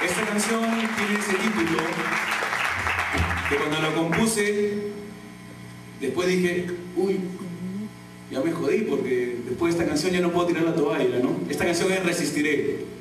Esta canción tiene ese título que cuando la compuse, después dije, uy, ya me jodí porque después de esta canción ya no puedo tirar la toalla, ¿no? Esta canción es Resistiré.